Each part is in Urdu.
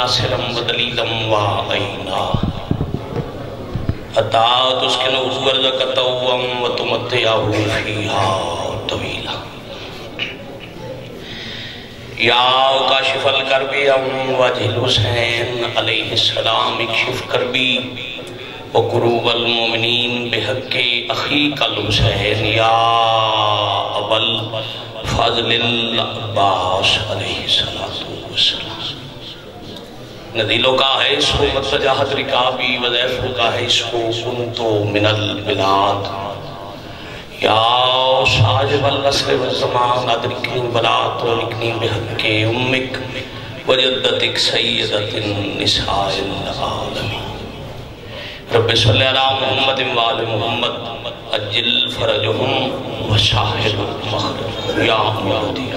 ناصرا ودلیلا وعینا اتات اسکنہ ورزق طوعا وتمتعہ فیہا طویلا یا کاشف الکرب وجہ الحسین علیہ السلام اکشف کربی وقروب المومنین بحق اخیق الحسین یا ابل فضل العباس علیہ السلام ندیلوں کا ہے اس کو متجاہت رکابی وزیفوں کا ہے اس کو کنتو من البلاد یا شاجب النصر والزمان ادرکنی بلات ولکنی بحق امک وجدتک سیدت النساء العالمین رب صلی اللہ محمد وآل محمد اجل فرجہم وشاہد مخرج یا مولدی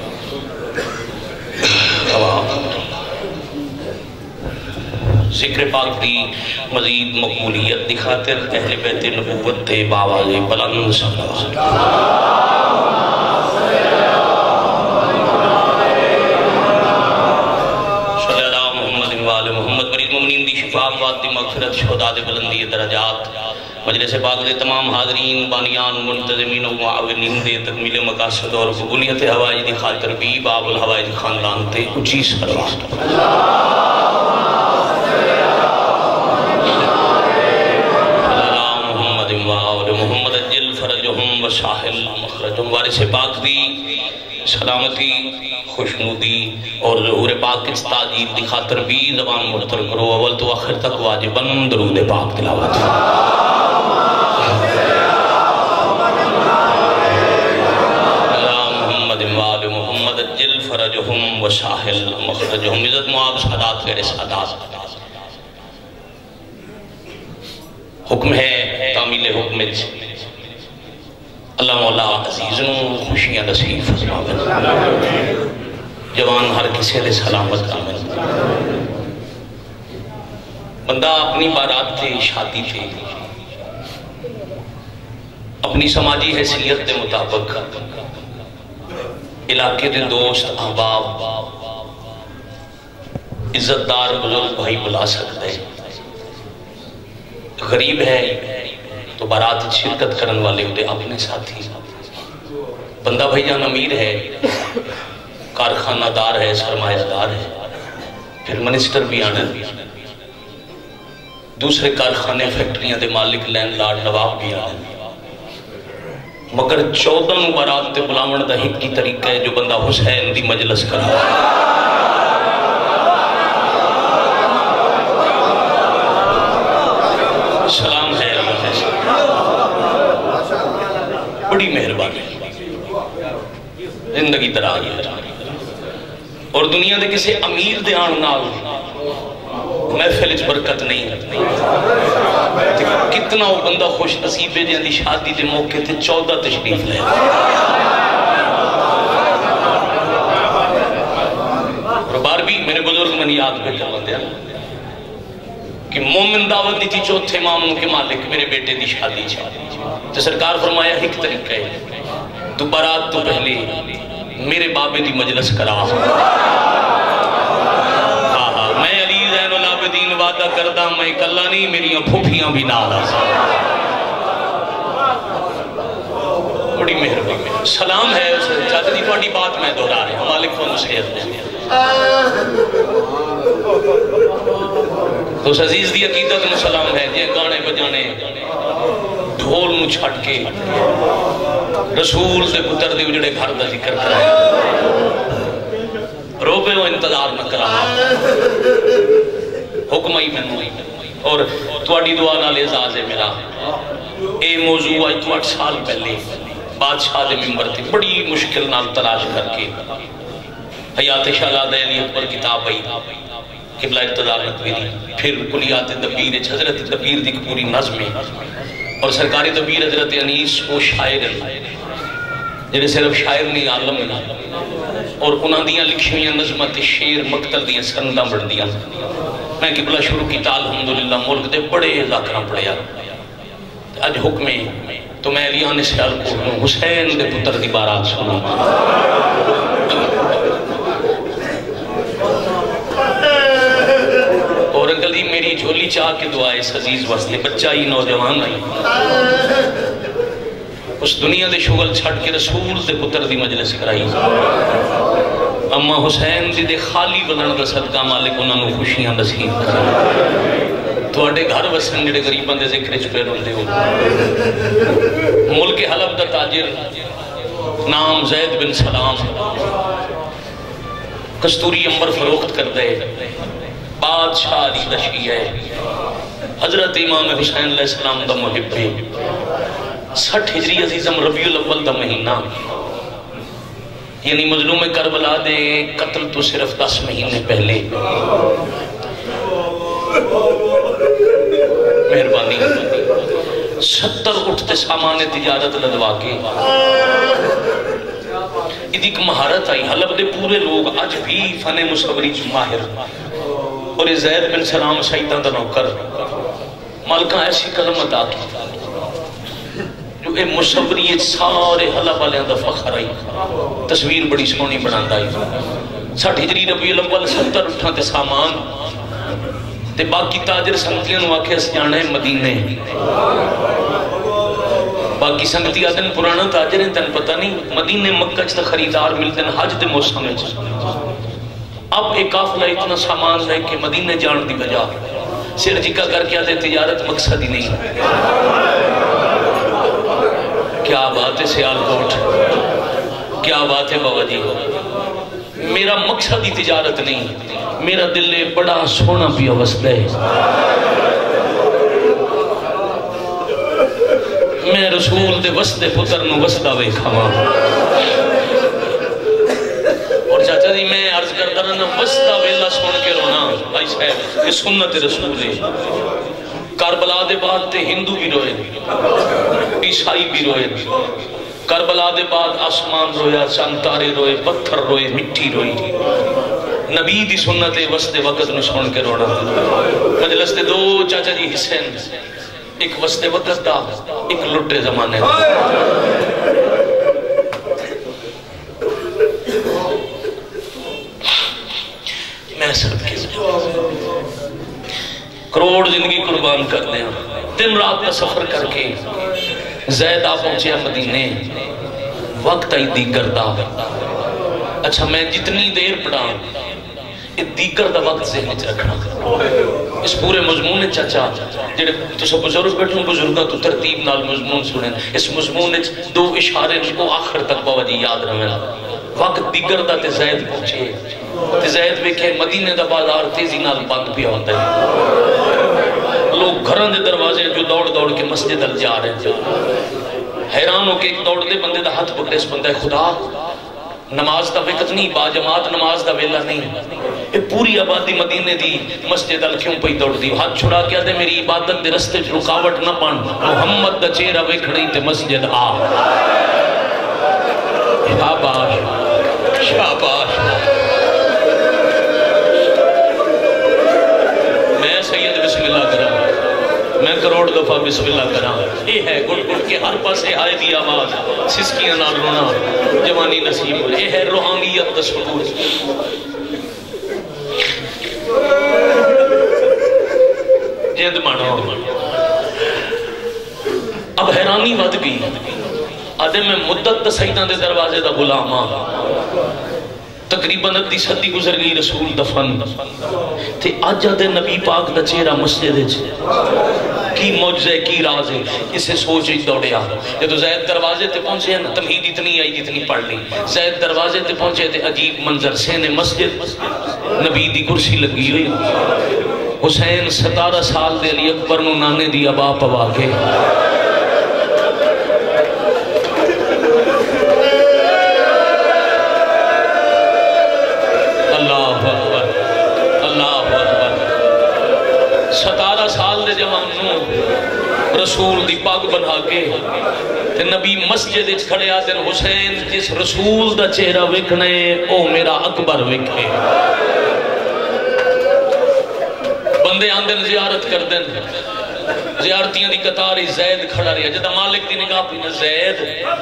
ذکر پاک دی مزید مقبولیت دی خاطر اہل بیت نبوت تے باواز بلند صلی اللہ محمد وآل محمد مریض مومنین دی شفا اموات دی مغفرت شہداء دی بلندی درجات مجلس پاک دے تمام حاضرین بانیان منتظمین و معاونین دے تکمیل مقاصد اور قبولیت حوائج دی خاطر بھی باب الحوائج خاندان تے اچھی صلوات محمد اجل فرجہم وشاہل مخرجہم وارث پاک دی سلامتی خوشنودی اور ظہور پاک کی تاجید دی خاطر بھی زبان مرتر کرو اول تو آخر تک واجباً درود پاک تلاوت محمد وآل محمد اجل فرجہم وشاہل مخرجہم عزت معاب سادات غیر سادات حکم ہے تعمیل حکم اللہ مولا عزیزنوں خوشیاں نصیب فرماوے جوان ہر کسی دے سلامت آمن بندہ اپنی بارات تھے شادی تھے اپنی سماجی حیثیت دے مطابق علاقے دے دوست احباب عزتدار بزرگ بھائی بلا سکتے غریب ہے تو بارات شرکت کرن والے ہوتے اپنے ساتھی بندہ بھائی جان امیر ہے کارخانہ دار ہے سرمایہ دار ہے پھر منسٹر بھی آنا دوسرے کارخانے فیکٹریاں دے مالک لینڈ لارڈ نواب بھی آنا مگر 14 بارات تے بلاون دا ہک کی طریقہ ہے جو بندہ حسین دی مجلس کرا سلام ہے بڑی مہربانی زندگی دراز اور دنیا دے کسی امیر دے آن نال محفل اچ برکت نہیں کتنا وہ بندہ خوش نصیب ہے جہاں دی شادی دے موقع تے 14 تشریف لے اور بار بھی میرے بزرگ من یاد پہ کر لیں کہ مومن دعوت دی تھی چوتھے امام کے مالک میرے بیٹے دی شادی تو سرکار فرمایا ایک طریقہ ہے تو بارات تو پہلے میرے بابے دی مجلس کرا میں علی زین العابدین وعدہ کردہ میں کلا نہیں میری پھوپھیاں بھی نال بڑی مہربانی سلام ہے چاہتے دی تھوڑی بات میں دہرا رہے ہیں مالک کو نصیحت دیں تو اس عزیز دی عقیدت میں سلام ہے جے گانے بجانے ڈھول نو چھٹ کے رسول دے پتر دے اجڑے گھر دا ذکر کرائے روبے و انتظار نہ کرا حکم ہی میں اور تواڈی دعا نال اعزاز ہے میرا اے موضوع آج 8 سال پہلے بادشاہ دے ممبر تھی بڑی مشکل نال تلاش کر کے حیات شہزادہ علیت پر کتاب آئی قبلہ اقتدار نقوی دی پھر کلیات دبیر حضرت دبیر دی پوری نظم اور سرکاری دبیر حضرت انیس وہ شاعر جنہیں صرف شاعر نہیں عالم نہیں اور انہاں دیاں لکھی ہوئی نظمت شیر مقتل دیاں سندہ بڑھ دیاں میں قبلہ شروع کیتا الحمدللہ ملک دے بڑے ذاکرہ پڑھیا آج حکمیں تو میں علیان سیال کو حسین دے پتر دی بارات سنا بڑی میری جھولی چاہ کے دعا اس عزیز واسطے، بچہ ہی نوجوان آئی اس دنیا دے شغل چھڑ کے رسول دے پتر دی مجلس کرائی، اما حسین دی دے خالی بنن دا صدقہ مالک انہوں نے خوشیاں نصیب کرا، تواڈے گھر وسن جڑے غریباں دے ذکر وچ پہ روندے ہو۔ ملک حلب دا تاجر نام زید بن سلام کستوری امبر فروخت کر دے، بادشاہ دی دشی ہے، حضرت امام حسین علیہ السلام دا محب ہے، 60 ہجری عزیزم ربیع الاول دا مہینہ، یعنی مظلوم کربلا دے قتل تو صرف 10 مہینے پہلے، مہربانی 70 اٹھتے سامان تجارت لدوا کے ایک مہارت آئی، حلب دے پورے لوگ آج بھی فن مصوری ماہر، اور زید بن سلام سیدہ دا نوکر مالکہ ایسی قلم عطا کی جو اے مصوری سارے حلب والے دا فخر آئی، تصویر بڑی سونی بناندہ آئی، 60 ہجری ربیع الاول 70 اٹھاں تے سامان تے باقی تاجر سنگتیاں نو آکھے اس جانا ہے مدینے، باقی سنگتی آدن پرانا تاجر ہیں تن پتہ نہیں، مدینے مکہ چتا خریدار ملتے ہیں حج دے موسم ہے۔ اب ایک قافلہ اتنا سامان لے کے مدینے جان دی بجا سر جکا کر کے آتے تجارت مقصد ہی نہیں، کیا بات ہے سیالکوٹ، کیا بات ہے بابا جی، میرا مقصد ہی تجارت نہیں، میرا دل بڑا سونا پیا وسط ہے، میں رسول دے وسط پتر نو وسطہ وے کھاما، اور چاچا جی میں عرض کرتا رہنا وسطہ ویلا سن کے رونا بھائی صاحب یہ سنت رسول ہے، کربلا دے بعد تے ہندو بھی روئے، عیسائی بھی روئے، کربلا دے بعد آسمان رویا، چاند تارے روئے، پتھر روئے، مٹی روئی، نبی دی سنت وسط وقت نو سن کے رونا۔ مجلس دے دو چاچا جی حسین، ایک وسط وقت دا، ایک لٹے زمانے دا، میں سب کے کروڑ زندگی قربان کر دیں، 3 رات کا سفر کر کے زید آ پہنچے مدینے، وقت آئی دیگر دا، اچھا میں جتنی دیر پڑھا یہ دیگر دا وقت ذہن چ رکھنا، اس پورے مضمون چاچا جڑے تو سب بزرگ بیٹھوں بزرگاں تو ترتیب نال مضمون سنیں، اس مضمون 2 اشارے کو آخر تک بابا جی یاد رہنا، وقت دیگر دا تے زید پہنچے، تے زید ویکھے مدینے دا بازار تیزی نال بند پیا ہوتا ہے، لوگ گھران دے دروازے جو دوڑ دوڑ کے مسجد ال جا رہے ہیں، حیران ہو کہ ایک دوڑ دے بندے دا ہاتھ پکڑے، اس بندہ خدا نماز دا وقت نہیں، با جماعت نماز دا ویلا نہیں، یہ پوری آبادی مدینے دی مسجد ال کیوں پئی دوڑ دی، ہاتھ چھڑا کے آدھے میری عبادت دے رستے رکاوٹ نہ پڑ، محمد دا چہرہ ویکھڑی تے مسجد آ، شاباش شاباش، میں سید بسم اللہ کرا، میں کروڑ دفعہ بسم اللہ کرا، یہ ہے گڑ گڑ کے ہر پاسے آئے دی آواز، سسکیاں نال رونا، جوانی نصیب ہو، یہ ہے روحانیت دا ثبوت۔ جند مانو اب حیرانی ود گئی، آدھے میں مدت سیدہ دے دروازے دا غلام ہاں، تقریباً 30 صدی گزر گئی رسول دفن تے آج آدھے نبی پاک دا چہرہ مسجد کی معجزہ کی راز ہے، اسے سوچ ہی دوڑیا، جب زید دروازے تے پہنچے ہیں تمہید اتنی آئی جتنی پڑھ لی، زید دروازے تے پہنچے تے عجیب منظر سینے مسجد، نبی دی کرسی لگی ہوئی، حسین 17 سال دے علی اکبر نو نانے دی ابا پوا کے، اللہ اکبر اللہ اکبر، 17 سال دے جوان نو رسول دی پاگ بنا کے تے نبی مسجد اچ کھڑے آتے ہیں، حسین جس رسول دا چہرہ وکھنے او میرا اکبر وکھے، بندے آندن زیارت کر دیں، زیارتیاں دی قطار زید کھڑا رہا جدہ مالک دی نگاہ پہ زید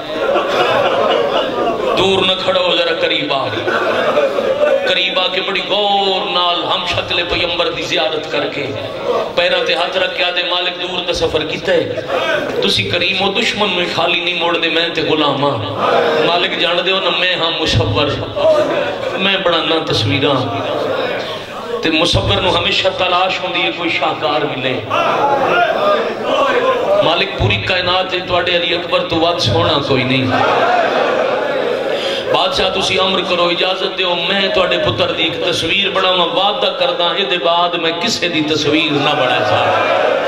دور نہ کھڑا ہو ذرا قریب آ کے بڑی غور نال ہم شکل پیمبر دی زیارت کر کے پیرہ تے ہاتھ رکھ کے آدھے مالک دور دا سفر کیتا ہے تسی کریم و دشمن میں خالی نہیں موڑ دے میں تے غلام ہاں مالک جان دے ہو نا میں ہاں مصور میں بڑھانا تصویران تے مصور نو ہمیشہ تلاش ہوں دیئے کوئی شاہکار ملے مالک پوری کائنات ہے توڑے علی اکبر تو وقت سونا کوئی نہیں بادشاہ تسی امر کرو اجازت دے میں توڑے پتر دی ایک تصویر بڑا میں وعدہ کردہ ہے دے بعد میں کسے دی تصویر نہ بڑھا چاہتا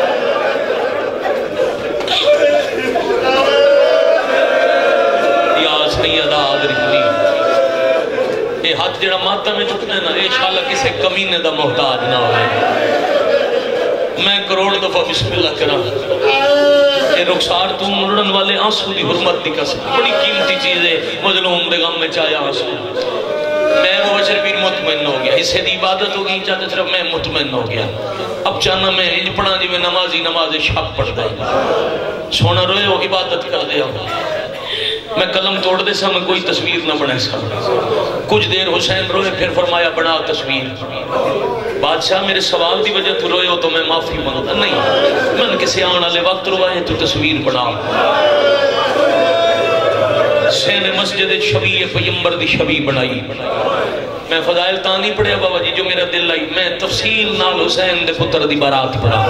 یا سیدہ آدھرکلی اے ہاتھ جڑا ماتا میں چکنے نا اے شاءاللہ کسے کمینے دا محتاج نہ ہوئے میں کروڑ دفعہ بسم اللہ کرا اے رخسار تو مڑن والے آنسو دی حرمت دی قسم بڑی قیمتی چیز ہے مظلوم دے غم میں چاہیا آنسو میں وہ بشر پیر مطمئن ہو گیا اسے دی عبادت ہوگی چاہتے صرف میں مطمئن ہو گیا اب چاہنا میں انج پڑھا جی میں نمازی نماز شب پڑھ دے سونا روئے ہو عبادت کر دیا میں قلم توڑ دے سا میں کوئی تصویر نہ بنے سا کچھ دیر حسین روئے پھر فرمایا بنا تصویر بادشاہ میرے سوال دی وجہ تو روئے ہو تو میں معافی مانگتا نہیں میں نے کسی آن والے وقت روائے تو تصویر بنا حسین مسجد شبیہ پیمبر دی شبیہ بنائی میں فضائل تانی پڑھیا بابا جی جو میرا دل آئی میں تفصیل نال حسین دے پتر دی بارات پڑھا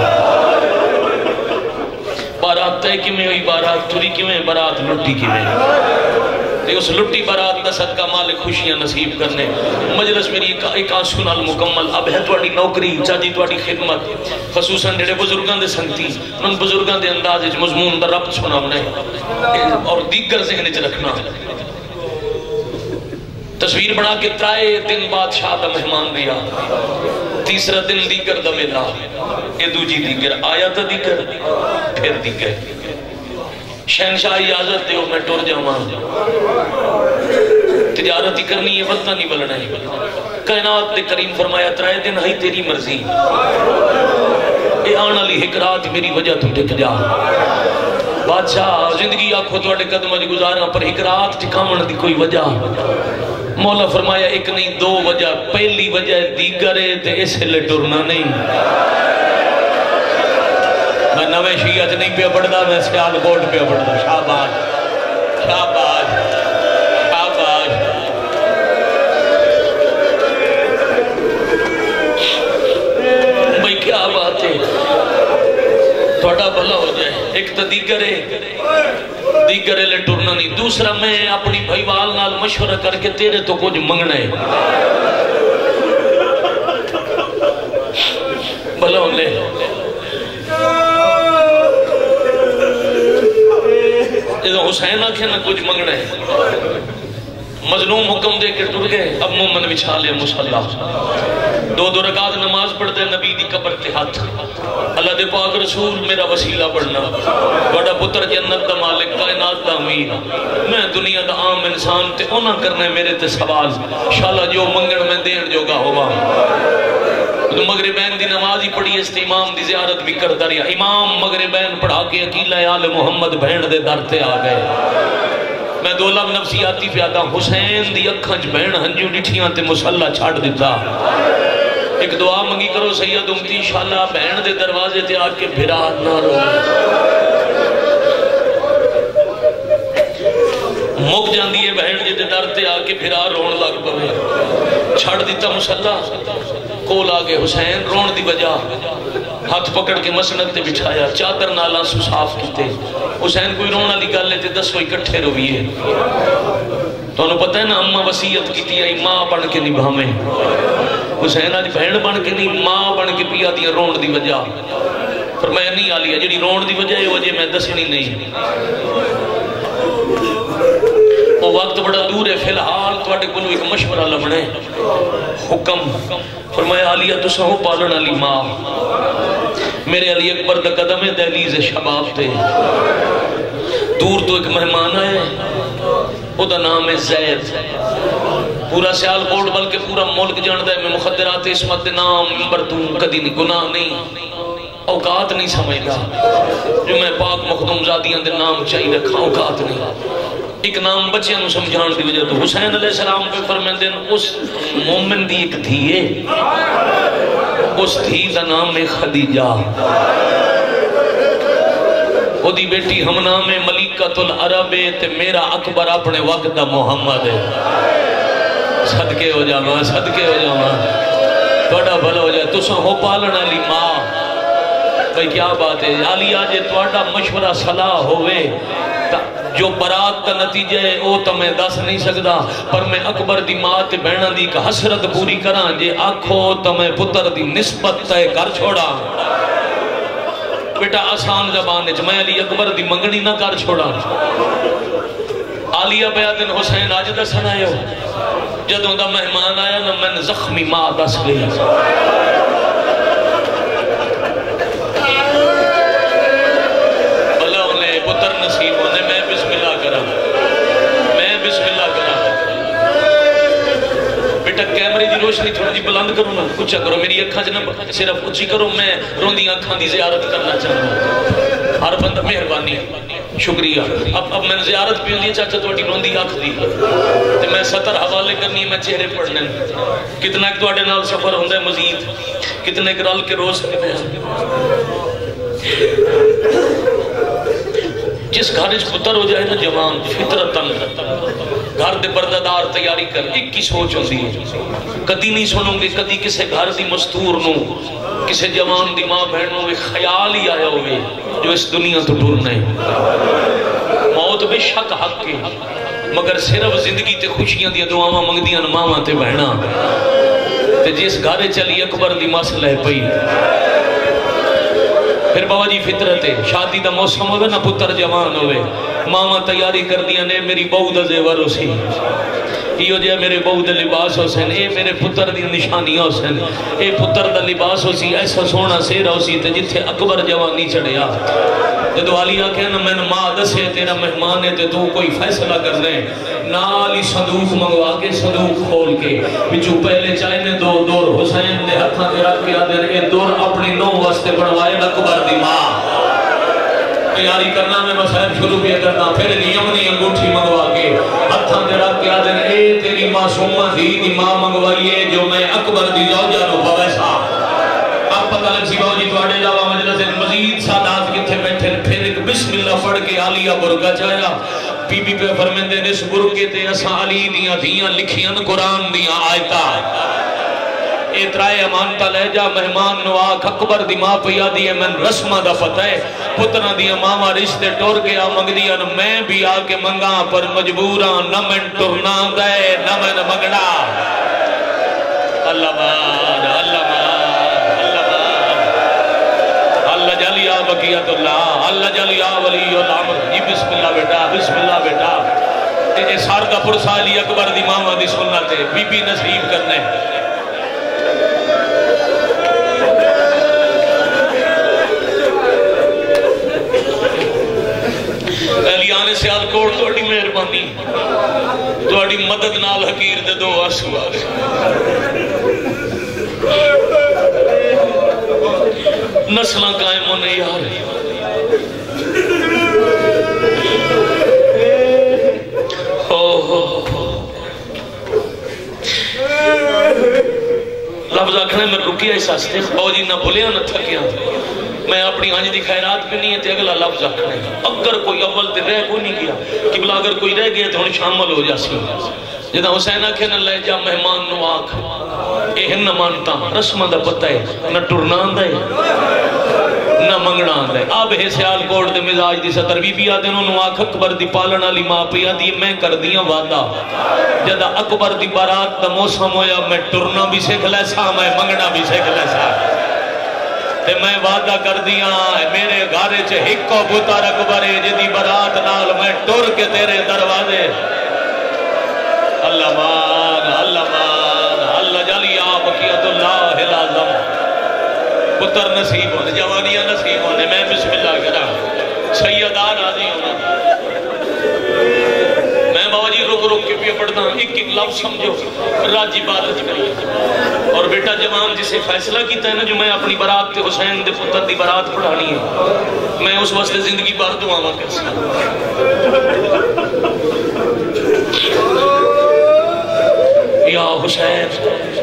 بارات تے کیویں ہوئی بارات ٹری کیویں بارات لٹی کیویں تے اس لٹی بارات دا صدقہ مالک خوشیاں نصیب کرنے مجلس میری ایک آنسو نال مکمل اب ہے تواڈی نوکری چاچی تواڈی خدمت خصوصاً جڑے بزرگاں دے سنگتی ان بزرگاں دے انداز وچ مضمون دا ربط سناونا ہے اور دیگر ذہن وچ رکھنا تصویر بنا کے ترائے دن بادشاہ دا مہمان دیا تیسرا دن دیگر دا میلا یہ دوجی دیگر آیا تا دیگر پھر دیگر شہنشاہ اجازت دیو میں ٹور جاؤں تجارتی کرنی ہے وطنہ نہیں بلنا ہے کائنات دے کریم فرمایا ترائے دن ہی تیری مرضی اے آنا لی حکرات میری وجہ تو ٹک جا بادشاہ زندگی آنکھو تو اٹھے قدمہ جی گزارا پر حکرات ٹکامن دی کوئی وجہ مولا فرمایا ایک نہیں دو وجہ پہلی وجہ دیگر ہے تے اسے لے ٹرنا نہیں میں نوے شیعت نہیں پہ پڑھتا میں سیال کوٹ پہ پڑھتا شاباش شاباش شاباش بھئی کیا بات ہے تھوڑا بھلا ہو جائے ایک تو دیگر ہے لے ٹرنا نہیں دوسرا میں اپنی بھائیوال نال مشورہ کر کے تیرے تو کچھ منگنا ہے بھلا ہو لے حسین آکھے نا کچھ منگنا ہے مظلوم حکم دے کے ٹر گئے اب مومن بچھا لے مسلح دو رکعت نماز پڑھ دے نبی دی قبر تے ہاتھ اللہ دے پاک رسول میرا وسیلہ بڑھنا بڑا پتر جنت دا مالک کائنات دا امیر میں دنیا دا عام انسان تے اونا کرنے میرے تے سوال انشاءاللہ جو منگن میں دین جو گا ہوا تو مغربین دی نماز ہی پڑھی اس امام دی زیارت بھی کرتا رہا امام مغربین پڑھا کے عقیلہ آل محمد بہن دے در تے آ گئے میں دو لفظ نفسیاتی پیادا حسین دی اکھنچ بہن ہنجو ڈٹھیاں تے مسلح چھاڑ دیتا ایک دعا منگی کرو سید امتی انشاءاللہ بہن دے دروازے تے آ کے بھرات نہ رو مک جاندی ہے بہن جے دے در تے آ کے بھرا رون لگ پوے چھاڑ دیتا مسلح کول آگے حسین رون دی وجہ ہاتھ پکڑ کے مسند تے بٹھایا چادر نالا سو صاف کیتے حسین کوئی رونا لی گالے تے 10 کوئی کٹھے رویے تو انہوں پتہ ہے نا اممہ وسیعت کی تھی آئی ماں بن کے نبھا میں حسین آج بہن بن کے نہیں ماں بن کے پیا دیا رون دی وجہ فرمایا نہیں آلیا جڑی رون دی وجہ ہے وجہ میں دسنی نہیں وہ وقت بڑا دور ہے فی الحال تو اٹھے کلو ایک مشورہ لبنے حکم فرمایا آلیا تو سہو پالن علی ماں میرے علی اکبر دا قدم دہلیز شباب تے دور تو ایک مہمان آئے وہ دا نام ہے زید پورا سیال کوٹ بلکہ پورا ملک جاندہ ہے میں مخدرات اسمت نام ممبر توں کدی نہیں گناہ نہیں اوقات نہیں سمجھتا جو میں پاک مخدوم زادیاں دے نام چاہی رکھا اوقات نہیں ایک نام بچے نو سمجھان دی وجہ تو حسین علیہ السلام پہ فرمیندے اس مومن دی ایک دھیے اس دھی دا نام ہے خدیجہ وہ دی بیٹی ہم نام ہے ملکۃ العرب تے میرا اکبر اپنے وقت دا محمد ہے صدقے ہو جاواں صدقے ہو جاواں توڑا بھلا ہو جائے تساں ہو پالن علی ماں بھئی کیا بات ہے علی آجے توڑا مشورہ صلاح ہوئے جو برات کا نتیجہ ہے وہ تو میں دس نہیں سکتا پر میں اکبر دی ماں تے بہناں دی ایک حسرت پوری کران جے آکھو تو میں پتر دی نسبت تے کر چھوڑا بیٹا آسان زبان ہے میں علی اکبر دی منگنی نہ کر چھوڑا عالیہ بیادن حسین آج دسن آئے ہو جدوں دا مہمان آیا نا میں زخمی ماں دس گئی بھلا انہیں پتر نصیب ہونے میں بسم اللہ کرا بیٹا کیمرے دی روشنی تھوڑی جی بلند کرو نا کچھ کرو میری اکھاں جناب صرف اچھی کرو میں روندی اکھاں دی زیارت کرنا چاہتا ہوں ہر بندہ مہربانی شکریہ اب میں زیارت بھی ہوندی چاچا توڑی روندی اکھ دی تے میں سطر حوالے کرنی میں چہرے پڑھنے کتنا ایک توڑے نال سفر ہوندہ ہے مزید کتنا ایک رال کے روز جس گھرش پتر ہو جائے نا جوان فطرتاً گھر دے بردادار تیاری کر ایک کی سوچ ہوتی ہے کدی نہیں سنوں گے کدی کسے گھر دی مستور نو کسے جوان دی ماں بہنوں میں خیال ہی آیا ہوئے جو اس دنیا تو ڈھورنے موت بے شک حق کے مگر صرف زندگی تے خوشیاں دیا دعاواں منگدیاں ماما تے بہنا تے جس گھر چلی اکبر دی مسئلہ پئی پھر بابا جی فطرت ہے شادی دا موسم ہوئے نا پتر جوان ہوئے ماما تیاری کر دیا نے میری بہو دا زیور ہو سی یہ جائے میرے بہو دا لباس ہو سن اے میرے پتر دی نشانیاں ہو سن اے پتر دا لباس ہو سی ایسا سونا سیرہ ہو سی تے جتھے اکبر جوانی چڑھیا جدو علیہ کہنا میں نے ماں دسے تیرا مہمان ہے تے تو کوئی فیصلہ کر دیں نالی صندوق منگوا کے صندوق کھول کے بچو پہلے چاہنے دور حسین دے ہتھاں دے رکھ کے آدھر اے دور اپنی نو واسطے بڑھوائے اکبر دی ماں تیاری کرنا میں مسائل شروع بھی کرنا پھر یمنی انگوٹھی منگوا کے ہتھاں دے رکھ کے آدھر اے تیری معصومہ دی ماں منگوائیے جو میں اکبر دی زوجہ نو بویسا اب پتہ لگ سی باؤ جی توڑے جاوہ مجلس مزید سادات کتھے بیٹھے پھر ایک بسم اللہ پڑھ کے عالیہ برگا چاہیا بی بی پہ فرمیندے نس برگے تے اسا علی دیاں دیاں لکھیاں قرآن دیاں آیتا اترائے امانتا لے جا مہمان نواک اکبر دی ماں پیا دیئے من رسمہ دا فتح پتنا دیئے ماما رشتے ٹور کے آمنگ دیا میں بھی آکے منگا پر مجبوران نہ من ٹرنا دے نہ من مگڑا اللہ مان اللہ مان اللہ مان اللہ جلی آ بقیت اللہ اللہ جلی آ ولی العمر جی بسم اللہ بیٹا اے سار کا پرسا علی اکبر دی ماما دی سنت ہے بی بی نصیب کرنے اہلیان سیالکوٹ توڑی مہربانی توڑی مدد نال حقیر دے دو آسو آگے نسلہ قائم ہونے یار لفظ آکھنے میں رکیا اس ہستے باؤ جی نہ بھولیا نہ تھکیا میں اپنی آنج دی خیرات پہ نہیں ہے تے اگلا لفظ آکھنے اگر کوئی اول تے رہ کوئی نہیں گیا کہ بلا اگر کوئی رہ گیا تو انہیں شامل ہو جاسی جدہ حسین آکھے نہ لے جا مہمان نو آکھ اے ہن نہ مانتا رسمہ دا پتہ ہے نہ ٹرنا آندہ ہے نہ منگنا آندہ ہے اب ہے سیال کوڑ دے مزاج دی ستر بی بی آدھے انہوں آکھ اکبر دی پالن علی ماں پیا دی میں کر دیا وعدہ جدہ اکبر دی بارات دا موسم ہویا میں ٹرنا بھی سیکھ لیسا میں منگنا بھی سیکھ لیسا تے میں وعدہ کر دیا میرے گھارے چھے ہکو بوتر اکبر جدی برات نال میں ٹر کے تیرے دروازے اللہ مان اللہ جلی آپ کیت اللہ العظم پتر نصیب ہونے جوانیاں نصیب ہونے میں بسم اللہ کرا سیدان آدھی ہونا میں بابا جی رک کے پہ پڑھنا ایک ایک لفظ سمجھو راج عبادت کریے اور بیٹا جوان جسے فیصلہ کیتا ہے نا جو میں اپنی برات تے حسین دے پتر دی برات پڑھانی ہے میں اس واسطے زندگی بھر دعاواں کر سکتا یا حسین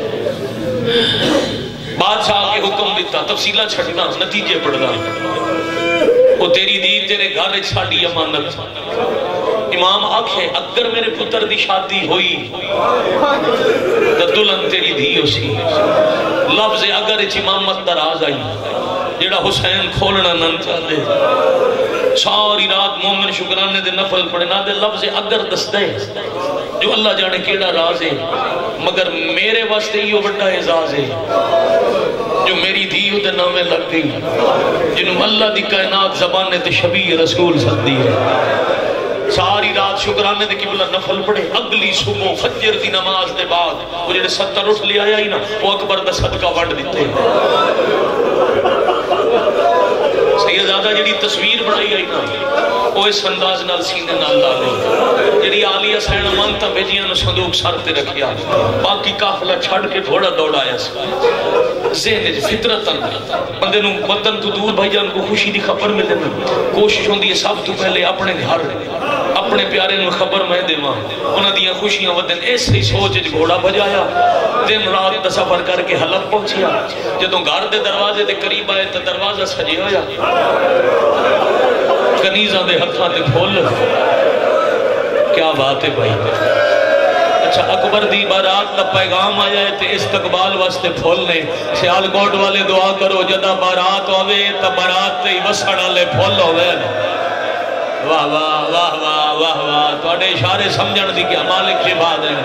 بادشاہ کے حکم دیتا تفصیلہ چھٹنا نتیجے پڑھنا وہ تیری دی تیرے گھر چھاڑی امانت امام آکھے اگر میرے پتر دی شادی ہوئی تو دلہن تیری دی ہو سی لفظ اگر امامت دراز آئی جیڑا حسین کھولنا نن چاہتے ساری رات مومن شکرانے دے نفل پڑھنا دے لفظ اگر دستے جو اللہ جانے کیڑا راز ہے مگر میرے واسطے یہ بڑا اعزاز ہے جو میری دھی دے نامے لگ گئی جنہوں اللہ دی کائنات زبانے تے شبیہ رسول سکتی ہے ساری رات شکرانے دے قبلہ نفل پڑھے اگلی صبح فجر دی نماز دے بعد وہ جڑے 70 اٹھ لے آیا ہی نا وہ اکبر دا صدقہ وڈ دیتے سیدزادہ جڑی تصویر بنائی آئی نا وہ اس انداز نال سینے نال ڈالے جڑی عالیہ سین امانتا بھیجیاں نو صندوق سر تے رکھیا باقی قافلہ چھڑ کے گھوڑا دوڑایا ذہن فطرت بندے نو وطن تو دور بھائی جان کو خوشی دی خبر ملے نا کوشش ہوندی ہے سب تو پہلے اپنے گھر اپنے پیارے نو خبر میں دے ماں انہاں دیاں خوشیاں ودن ایسے ہی سوچ گھوڑا بجایا دن رات دا سفر کر کے حلب پہنچیا جدوں گھر دے دروازے دے قریب آئے تو دروازہ سجے ہویا کنیزاں دے ہتھاں تے پھول کیا بات ہے بھائی اچھا اکبر دی بارات دا پیغام آیا ہے تے استقبال واسطے پھول نے سیالکوٹ والے دعا کرو جدا بارات ہوئے تا بارات تے وسڑ والے پھول ہوئے واہ واہ واہ واہ واہ واہ توڑے اشارے سمجھن دی کیا مالک سے بات ہے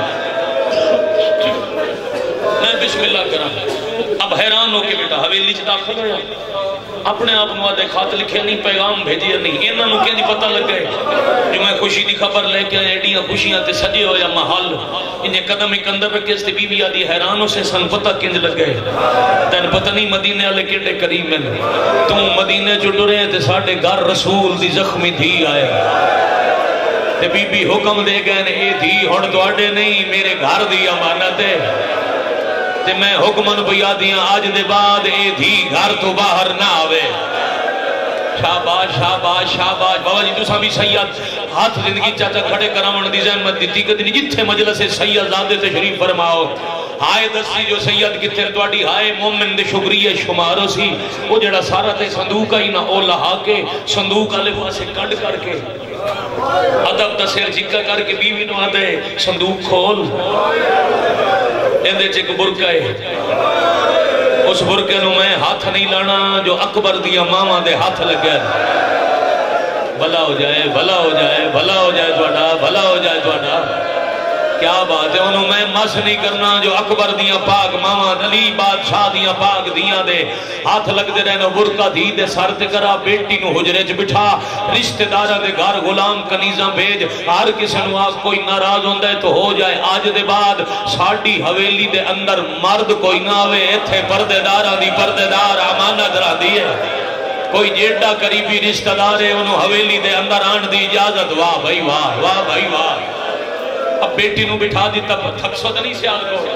میں بسم اللہ کرا اب حیران ہو کے بیٹا حویلی چ داخل ہویا اپنے آپ نو آدھے خط لکھے نہیں پیغام بھیجیا نہیں انہاں نو کہیں پتہ لگ گئے جو میں خوشی دی خبر لے کے ایڈیاں خوشیاں تے سجے ہویا محل انہیں قدم ایک اندر پہ کس تے بی بی آدھی حیرانوں سے سن پتہ کنج لگ گئے تین پتہ نہیں مدینے والے کیڑے کریم ہیں تم مدینے جو ڈرے تے ساڑھے گھر رسول دی زخمی دھی آئے تے بی بی حکم دے گئے نے اے دھی ہن تواڈے نہیں میرے گھر دی امانت ہے تے میں حکمن بیا دیاں آج دے بعد اے دھی گھر تو باہر نہ آوے شاباش شاباش شاباش بابا جی تو سامی سید ہاتھ زندگی چاچا کھڑے کرامن دی زحمت دیتی کدی جتھے مجلس سید زادے تشریف فرماؤ ہائے دسی جو سید کتنے تواڈی ہائے مومن دے شکریہ شمارو سی وہ جڑا سارا تے صندوق آئی نا او لہا کے صندوق والے پاسے کڈ کر کے ادب دا سر جھکا کر کے بیوی نو آدھے صندوق کھول اندے چک برکہ ہے اس برکے نو میں ہاتھ نہیں لانا جو اکبر دیا ماما دے ہاتھ لگ گیا بھلا ہو جائے بھلا ہو جائے بھلا ہو جائے توڑا بھلا ہو جائے توڑا کیا بات ہے انہوں میں مس نہیں کرنا جو اکبر دیاں پاک ماما علی بادشاہ دیاں پاک دیاں دے ہاتھ لگ دے رہنا برکہ دی دے سر تے کرا بیٹی نو حجرے چ بٹھا رشتہ دارہ دے گھر غلام کنیزاں بھیج ہر کسی نو آگ کوئی ناراض ہوندہ ہے تو ہو جائے آج دے بعد ساڑھی حویلی دے اندر مرد کوئی نہ ہوئے ایتھے پردے دارہ دی پردے دار امانت رہ دیئے کوئی جیڑا قریبی رشتہ دار ہے انہوں حویلی دے اندر آن دی اجازت واہ بھائی واہ واہ بھائی واہ اب بیٹی نو بٹھا دیتا تھک سو نہیں سیال کو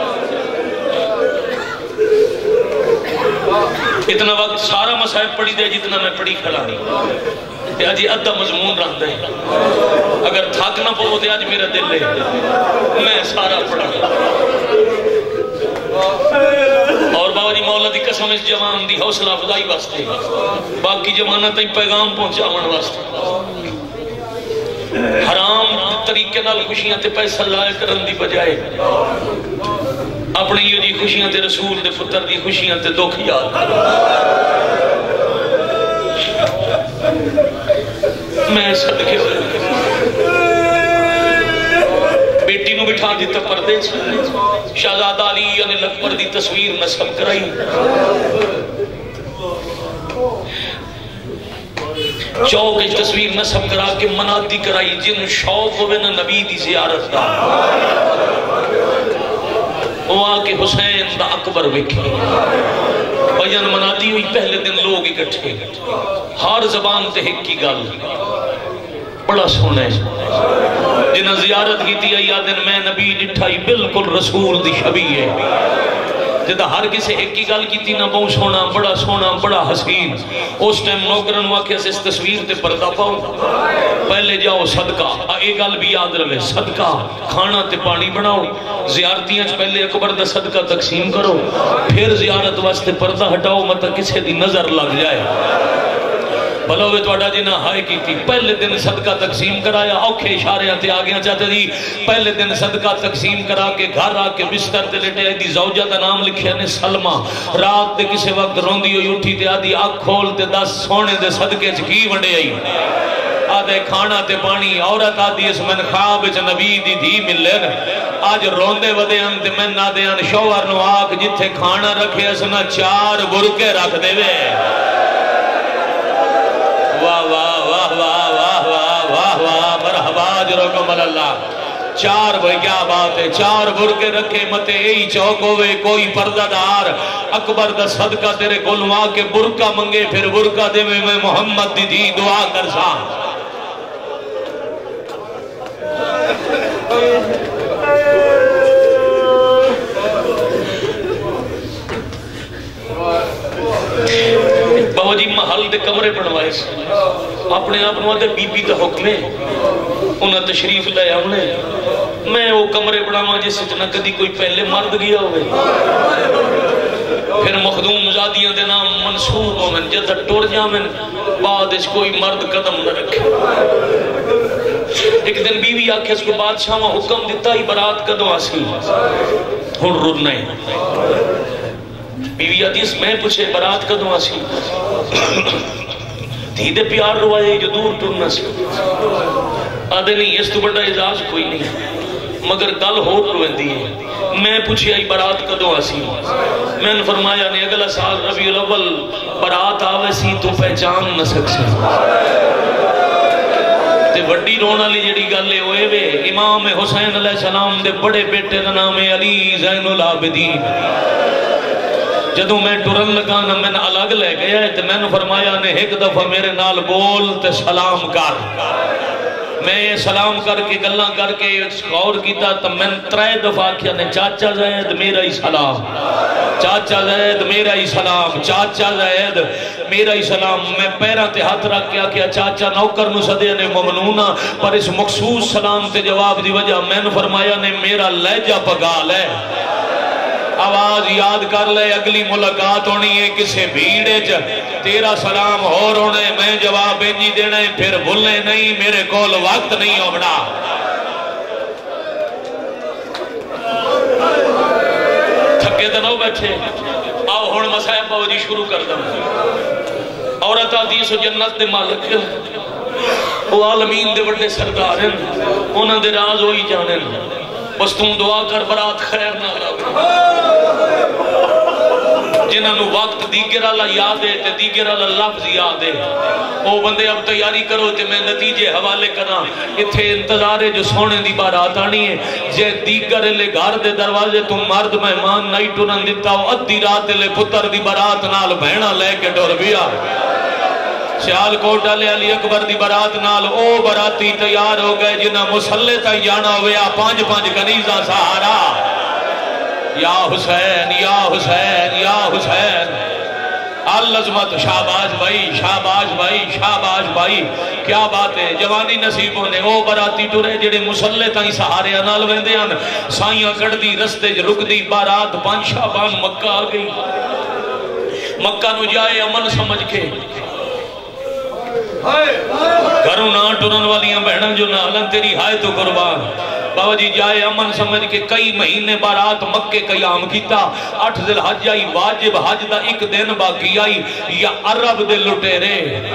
اتنا وقت سارا مسائب پڑھی دے جتنا میں پڑھی کھڑا نہیں تے آجی ادھا مضمون رکھ دے اگر تھک نہ پہو دے آج میرا دل لے میں سارا پڑھا اور بابا جی مولا دی قسم اس جوان دی حوصلہ افزائی واسطے باقی جوانہ تک پیغام پہنچاون واسطے حرام طریقے نال خوشیاں تے پیسہ لائے کرن دی بجائے اپنی یہ جی خوشیاں تے رسول دے پتر دی خوشیاں تے دکھ یاد میں صدقے بیٹی نو بٹھا دیتا پردے شہزادہ علی نے اکبر دی تصویر نصب کرائی چوک اس تصویر نصب کرا کے منادی کرائی جن شوق ہوئے نا نبی دی زیارت دا وہ آکے حسین دا اکبر وکھی بجن منادی ہوئی پہلے دن لوگ اکٹھے ہر زبان تے ہک کی گل بڑا سونا ہے جنہیں زیارت کی تھی آدن میں نبی ڈٹھائی بالکل رسول دی شبیہ ہے جدہ ہر کسے ایک کی گل کی تھی نہ بہت سونا بڑا حسین اس ٹائم نوکرن ہوا کہ اس تصویر تے پردہ پاؤ پہلے جاؤ صدقہ ایک گل بھی یاد رہے صدقہ کھانا تے پانی بناؤ زیارتیاں پہلے اکبر دا صدقہ تقسیم کرو پھر زیارت واسطے پردہ ہٹاؤ مطلب کسے دی نظر لگ جائے بھلوے توڑا جنہ ہائے کی تھی پہلے دن صدقہ تقسیم کرایا اوکھے اشارے آتے آگیا چاہتے دی پہلے دن صدقہ تقسیم کرا کے گھر آکے بستر تے لٹے دی زوجہ دا نام لکھیا نے سلمہ رات تے کسے وقت روندی ہوئی اٹھی تے آدھی آنکھ کھول تے 10 سونے دے صدقے چکی ونڈے آئی آدھے کھانا تے پانی عورت آدھی اس من خواب چ نبی دی دھی ملے آج روندے ودے ہم تے من نہ دے ان شوہر نو آکھ جتھے کھانا رکھے اسنا 4 برکے رکھ دے وے واہ واہ واہ واہ واہ واہ واہ واہ مرحبا جرکم اللہ 4 بھائی کیا بات ہے 4 برکے رکھے متے ای چوک ہوئے کوئی پردہ دار اکبر دا صدقہ تیرے کلوا کے برکہ منگے پھر برکہ دے میں محمد دی دی دعا کر سا بابا جی محل دے کمرے بنوائے سے اپنے آپ نوادے بی بی دا حکمے انہاں تشریف لے آنے میں وہ کمرے بناوا جس اتنا کدی کوئی پہلے مرد گیا ہوئے پھر مخدوم زادیاں دے نام منصوب ہو من جدہ ٹور جامن بعد اس کوئی مرد قدم نہ رکھے ایک دن بیوی آکھے اس کو بادشاہ میں حکم دیتا ہی برات کدو آسی ہن رڑنا ہے بیوی حدیث میں پوچھے برات کدو آسی دھیدے پیار روائے جو دور ٹرنا سی آدھے نہیں اس تو بڑا اعزاز کوئی نہیں مگر گل ہو روندی ہے میں پوچھے آئی برات کدو آسی میں نے فرمایا نے اگلا سال ربیع الاول برات آوے سی تو پہچان نہ سکسی تے وڈی رونا لی جڑی گل لے ہوئے وے امام حسین علیہ السلام دے بڑے بیٹے دا نام علی زین العابدین جدو میں ٹرن لگا نا میں الگ لے گیا ہے تو میں نے فرمایا نے ایک دفعہ میرے نال بول تے سلام کر میں سلام کر کے گلاں کر کے غور کیتا تو میں 3 دفعہ کیا نے چاچا زید میرا ہی سلام چاچا زید میرا ہی سلام چاچا زید میرا ہی سلام میں پیرہ تے ہاتھ رکھ کیا کیا چاچا نوکر نو صدیہ نے ممنونہ پر اس مخصوص سلام تے جواب دی وجہ میں نے فرمایا نے میرا لہجہ پگال ہے آواز یاد کر لے اگلی ملاقات ہونی ہے کسے بھیڑے جا تیرا سلام ہو رونے میں جواب بینجی دینے پھر بھولنے نہیں میرے کول وقت نہیں ہوگنا تھکے تو نہ بیٹھے آؤ ہون مسائب باو جی شروع کر دوں عورت حدیث و جنت دے مالک وہ عالمین دے بڑے سردار ہیں انہوں دے راز ہوئی جانیں بس تم دعا کر برات خیر نہ لگا جنہوں وقت دیگر اللہ یاد ہے تے دیگر اللہ لفظ یاد ہے وہ بندے اب تیاری کرو تے میں نتیجے حوالے کرنا اتھے انتظار ہے جو سونے دی بارات آنی ہے جے دیگر لے گھر دے دروازے تم مرد مہمان نہیں ٹرن دیتا ہو ادھی رات لے پتر دی بارات نال بہنا لے کے ڈور بیا سیال کوٹا لے علی اکبر دی برات نال او براتی تیار ہو گئے جنہ مسلح تائی جانا ہویا 5 کنیزہ سہارا یا حسین یا حسین یا حسین العظمت شاباش بھائی شاباش بھائی شاباش بھائی کیا بات ہے جوانی نصیب ہونے او براتی ٹورے جڑے مسلح تائی سہارے نال ویندے ہیں سائیاں کڑ دی رستے رک دی بارات 5 شعبان مکہ آ گئی مکہ نو جائے امن سمجھ کے گھروں نہ ٹرن والیاں بہناں جو نالن تیری ہائے تو قربان بابا جی جائے امن سمجھ کے کئی مہینے بارات مکے قیام کیتا 8 ذی الحج آئی واجب حج دا 1 دن باقی آئی یا عرب دے لٹیرے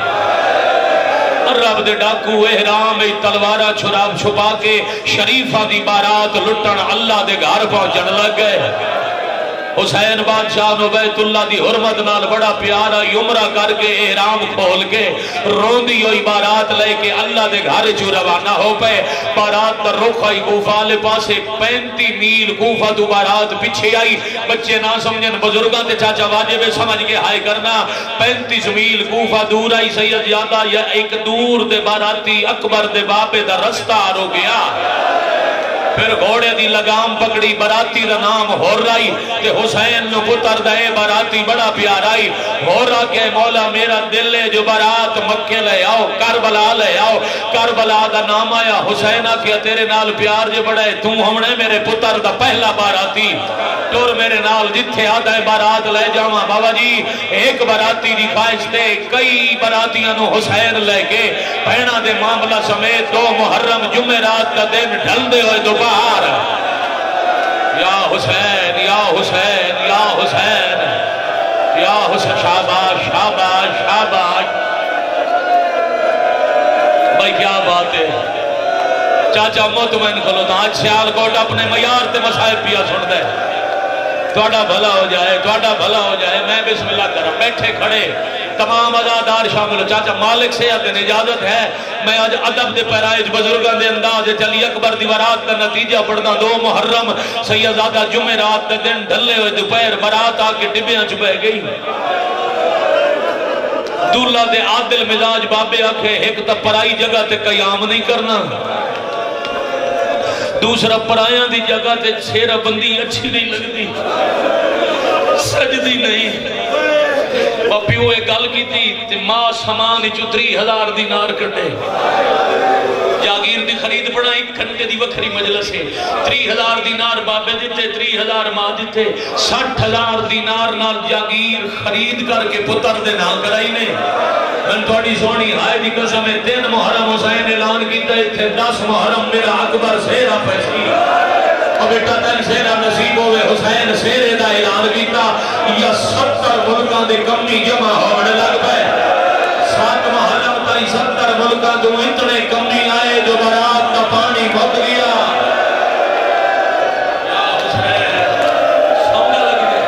عرب دے ڈاکو احرام تلوارہ چھراب چھپا کے شریفہ دی بارات لٹن اللہ دے گھر پہنچن لگ گئے حسین بادشاہ نو بیت اللہ دی حرمت نال بڑا پیارا عمرہ کر کے احرام کھول کے روندی ہوئی بارات لے کے اللہ دے گھر چو روانہ ہو پے. بارات در رخ آئی کوفہ لے پاسے 35 میل کوفہ تو بارات پیچھے آئی. بچے نہ سمجھن بزرگاں تے چاچا واجب سمجھ کے ہائے کرنا. 35 میل کوفہ دور آئی. سید یادہ یا ایک دور دے باراتی اکبر دے باپے دا رستہ رو گیا. پھر گھوڑے دی لگام پکڑی. باراتی دا نام ہو رائی کہ حسین نو پتر دے باراتی بڑا پیارائی. ہو رہا کہ مولا میرا دل ہے جو بارات مکے لے آؤ کربلا لے آؤ. کربلا دا نام آیا. حسین آکھیا تیرے نال پیار جو بڑا ہے تم ہمنے میرے پتر دا پہلا باراتی ٹور میرے نال جتھے آدھا ہے بارات لے جاواں. بابا جی ایک باراتی دی خواہش تے کئی براتیاں نو حسین لے کے بہنا دے معاملہ سمیت 2 محرم جمعرات دا دن ڈھل دے ہوئے دوبارہ یا حسین یا حسین یا حسین یا حسین. شاباش شاباش شاباش. بھائی کیا بات ہے. چاچا مطمئن کھلو تا آج سیال کوٹ اپنے معیار تے مسائب پیا سن دے. توڑا بھلا ہو جائے توڑا بھلا ہو جائے. میں بسم اللہ کرا بیٹھے کھڑے تمام ازادار شامل ہو. چاچا مالک سے ادن اجازت ہے میں آج ادب دے پیرائج بزرگاں دے انداز چلی اکبر دی بارات کا نتیجہ پڑھنا. 2 محرم سیدزادہ جمعرات دے دن ڈھلے ہوئے دوپہر بارات آ کے ڈبیاں چ بہ گئی. دولہ دے عادل مزاج بابے آکھے ایک تا پرائی جگہ تے قیام نہیں کرنا. دوسرا پرایاں دی جگہ تے سیرہ بندی اچھی نہیں لگتی سجدی نہیں. پیو ایک گل کی تھی ماں سامان 30,000 دینار کٹے. جاگیر دی خرید پڑا ایک گھنٹے دی وکھری مجلس ہے. 30,000 دینار بابے دیتے 30,000 ماں دیتے 60,000 دینار نال جاگیر خرید کر کے پتر دے نام کرائی نے. میں تھوڑی سونی ہائے دی قسم ہے 3 محرم حسین اعلان کیتا ہے 10 محرم میرا اکبر سیرہ پیسی. بیٹا تن سیرہ نصیب ہوئے حسین سیرے دا اعلان کیتا یا 70 ملکان دے کمی جمع ہونے لگ پائے. 7 محرم تائی 70 ملکان دوں اتنے کمی آئے جو بارات کا پانی بھگ گیا. یا حسین سامنے لگ گئے.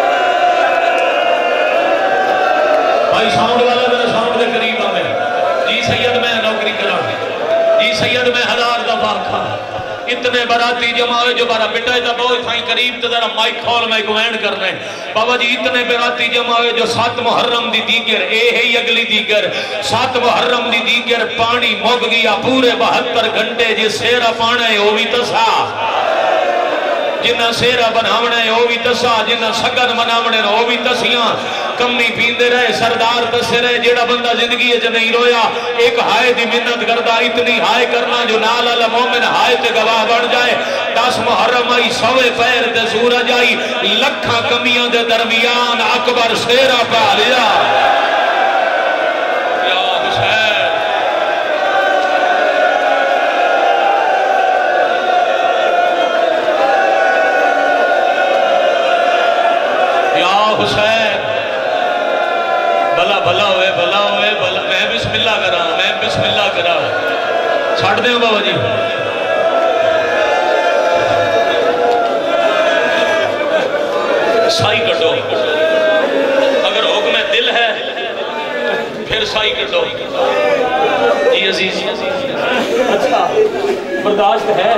بھائی ساؤنڈ والا ذرا ساؤنڈ دے قریب آمیں. جی سید میں نوکری کرا. جی سید میں 1000 دفعہ کھا. اتنے باراتی جمع ہوئے جو بارا بیٹا ہے بہت تھائیں قریب تو ذرا مائک کھول میں گوین کرنے. بابا جی اتنے باراتی جمع ہوئے جو 7 محرم دی دیگر اے ہی اگلی دیگر 7 محرم دی دیگر پانی موگ گیا پورے 72 گھنٹے جی سیرہ پانا ہے وہ بھی تسا جنہ سیرہ بناونے ہیں وہ بھی تسا جنہ سگن بناونے ہیں وہ بھی تسیاں. کمی پیندے رہے سردار تسے رہے جیڑا بندہ زندگی ہے جو نہیں رویا ایک ہائے دی منت کردہ اتنی ہائے کرنا جو نال اللہ مومن ہائے تے گواہ بڑھ جائے. 10 محرم آئی 100 پیر تے سورج آئی لکھا کمیاں دے درمیان اکبر سیرہ پا لیا. یا حسین یا حسین بھلا ہوئے بھلا ہوئے بھلا. میں بسم اللہ کرا میں بسم اللہ کرا. چھاڑ دیں بابا جی. سائی کٹو اگر حکم دل ہے پھر سائی کٹو. جی عزیز اچھا برداشت ہے.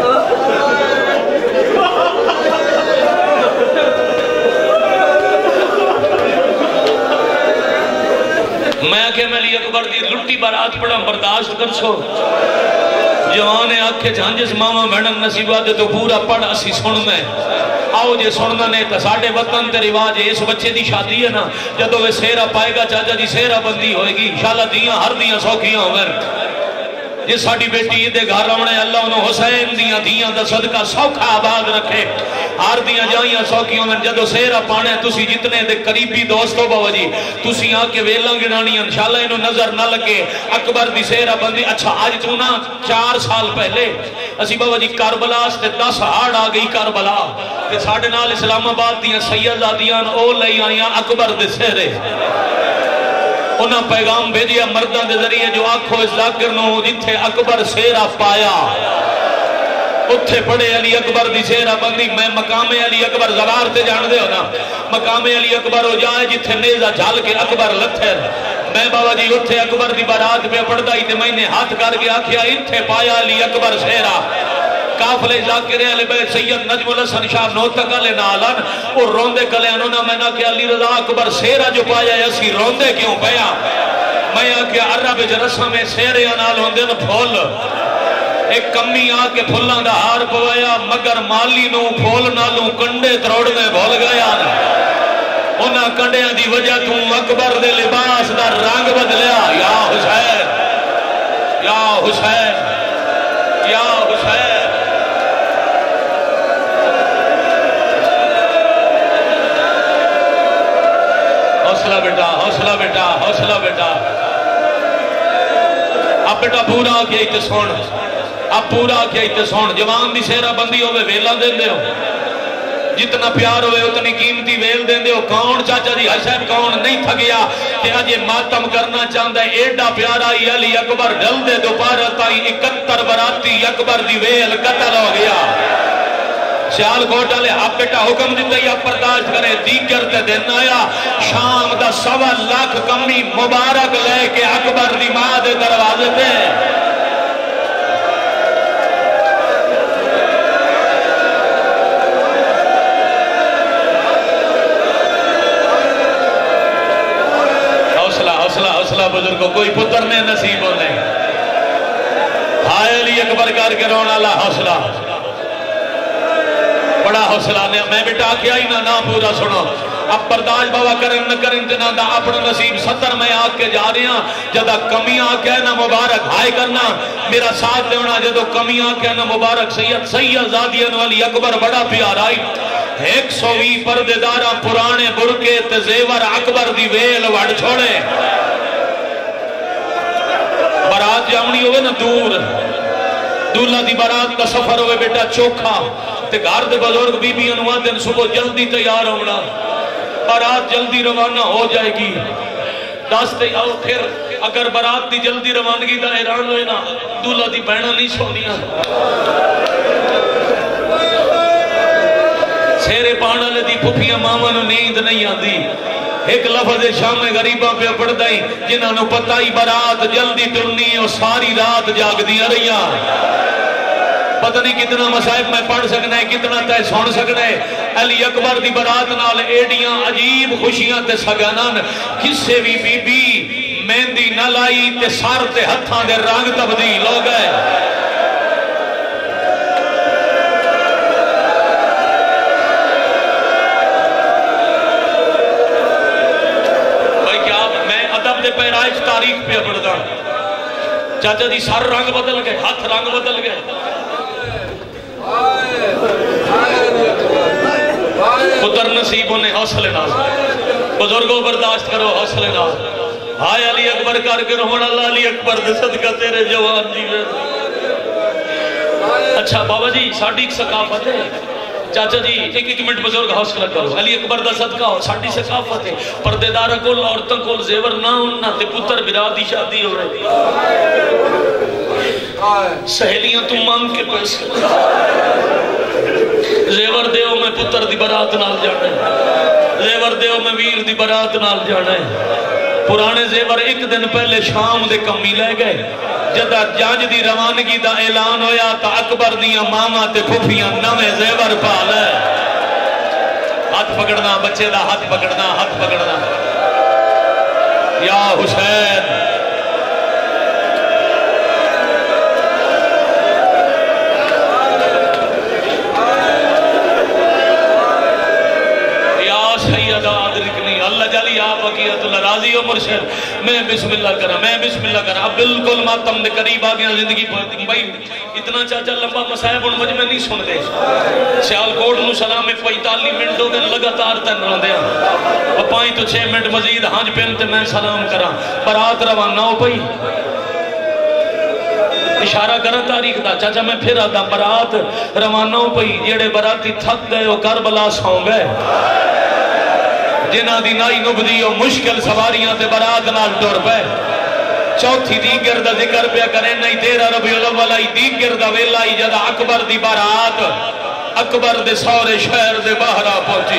میں کہ میں لی اکبر دی لٹی بارات پڑا برداشت کر سو. جوانے آکھے جھانجس ماما بہنن نصیبات تو پورا پڑھ اسی سننے. آؤ جے سننا نے تا ساڑھے وطن تے رواج ہے. اس بچے دی شادی ہے نا جدو وہ سیرہ پائے گا چاچا جی سیرہ بندی ہوئے گی انشاءاللہ دیاں ہر دیاں سوکھیاں ہوئے. جس ساڑھی بیٹی دے گھر رمنے اللہ انہوں حسین دیاں دا صدقہ سوکھا آباد رکھے. ہر دیاں جائیاں سوکھیوں میں جدو سیرہ پانے تسی جتنے دے قریبی دوستو بابا جی تسی آکے ویلاں گنانی انشاءاللہ انہوں نظر نہ لگے اکبر دی سیرہ بندی. اچھا آج تو نا 4 سال پہلے اسی بابا جی کربلا سے 10 آڑ آ گئی کربلا تے ساڑھے نال اسلام آباد دیاں سیدزادیاں او لئی آئیاں اکبر دے سیرے. انہاں پیغام بھیجیا مردان دے ذریعے جو آنکھو اس ذاکر نو جتھے اکبر سیرہ پایا اتھے پڑے علی اکبر دی سیرہ بندی میں مقام علی اکبر زوار تے جان دے ہونا مقام علی اکبر ہو جائے جتھے نیزہ جھال کے اکبر لتھر میں بابا جی اتھے اکبر دی بارات پہ پڑھدا ہی تے میں نے ہاتھ کر کے آکھیا اتھے پایا علی اکبر سیرہ قافلے ذاکر علی بیت سید نجم الحسن شاہ نوتک علی نالن اور روندے کلے انہوں میں نہ کہ علی رضا اکبر سیرہ جو پایا اسی روندے کیوں پیا میں آکھیا عرب جرسہ میں سیرے انال ہوندے نا پھول ایک کمی آکے پھلاں دا ہار پوایا مگر مالی نو پھول نالوں کنڈے تروڑنے بھول گیا انہاں کنڈیاں دی وجہ توں اکبر دے لباس دا رنگ بدلیا یا حسین یا حسین یا حسین حوصلہ بیٹا حوصلہ بیٹا حوصلہ بیٹا اب بیٹا پورا کیا ہی تے سون اب پورا کیا ہی تے سون جوان دی سیرہ بندی ہوئے ویلا دین دے ہو جتنا پیار ہوئے اتنی قیمتی ویل دین دے ہو کون چاچا جی حسین کون نہیں تھا گیا کہ آج یہ ماتم کرنا چاہتا ہے ایڈا پیارا ہی علی اکبر ڈل دے دوپارہ تائی 71 براتی اکبر دی ویل قتل ہو گیا سیال کوٹ آلے آپ بیٹا حکم دیتا ہی آپ پرداشت کرے دیگر تے دن آیا شام دا 1.25 لاکھ کمی مبارک لے کے اکبر دی ماں دے دروازے پہ حوصلہ بزرگ کو کوئی پتر نے نصیب ہونے ہائے علی اکبر کر کے رونا لا حوصلہ بڑا حوصلہ نے میں بیٹا کیا ہی نہ پورا سنو اب برداشت بابا کرن نہ کرن جنا دا اپنا نصیب 70 میں آگ کے جا رہے ہیں جدا کمی آگ کہنا مبارک ہائے کرنا میرا ساتھ دیونا جدو کمی آگ کہنا مبارک سید زادین والی اکبر بڑا پیار آئی 120 پردے دارہ پرانے برکے تزیور اکبر دی ویل وڑ چھوڑے برات جامنی ہوئے نا دور دولہ دی برات کا سفر ہوئے بیٹا چوکھا تے گھر دے بزرگ بی بی انوان دن صبح جلدی تیار ہونا برات جلدی روانہ ہو جائے گی داستے آؤ پھر اگر برات دی جلدی روانگی دا ایران ہوئے نا دولہ دی بہنہ نہیں سونیاں سیرے پانا لے دی پھپیاں ماما نو نیند نہیں آندی ایک لفظ شام غریبہ پہ پڑھ دائی جنہاں نو پتہ ہی برات جلدی ٹرنی اور ساری رات جاگ دیا رہیاں پتہ نہیں کتنا مسائب میں پڑھ سکنا ہے کتنا تے سن سکنا ہے علی اکبر دی برات نال ایڈیاں عجیب خوشیاں تے سگانان کسے بھی بی بی مہندی نہ لائی تے سار تے ہتھاں دے رنگ تبدیل ہو گئے پیرائش تاریخ پہ پڑھتا چاچا جی سر رنگ بدل گئے ہاتھ رنگ بدل گئے پتر نصیبوں نے حوصلے ناز بزرگوں برداشت کرو حوصلے ناز ہائے علی اکبر کر کے رحمن اللہ علی اکبر دے صدقہ تیرے جوان جیوے اچھا بابا جی ساڑھی ایک ثقافت ہے چاچا جی ایک منٹ بزرگ حوصلہ کرو علی اکبر دا صدقہ ہو ساڑھی ثقافت ہے پردے دارہ کول عورتوں کول زیور نہ ہونا تے پتر برادی شادی ہو رہی سہیلیاں تم مانگ کے پیسے زیور دیو میں پتر دی برات نال جانا ہے زیور دیو میں ویر دی برات نال جانا ہے پرانے زیور ایک دن پہلے شام دے کمی لے گئے جدہ جانج دی روانگی دا اعلان ہویا تا اکبر دیاں ماما تے پھوپیاں نوے زیور پال ہے ہاتھ پکڑنا بچے دا ہاتھ پکڑنا یا حسین یا سیدہ آدرکنی اللہ جالی آپ وقیت اللہ راضی و مرشد میں بسم اللہ کرا اب بالکل ماتم دے قریب آگیا زندگی پہنچتی بھائی اتنا چاچا لمبا مسائب ان مجھ میں نہیں سن دے سیال کوٹ نو سلام 45 منٹوں میں لگاتار تن رہا دیا اور 5 تو 6 منٹ مزید ہانج پہنتے میں سلام کرا برات روانہ ہو پئی اشارہ کرا تاریخ دا چاچا میں پھر آدھا برات روانہ ہو پئی جیڑے براتی تھک گئے وہ کربلا سوں گئے جنہ دی نائی نبدی و مشکل سواریاں تے برات نال ٹر پے چوتھی دیگر دا ذکر پیا کریں نہیں 13 ربیع الاول آئی دیگر دا ویلا آئی جدا اکبر دی بارات اکبر دے سورے شہر دے باہر پہنچی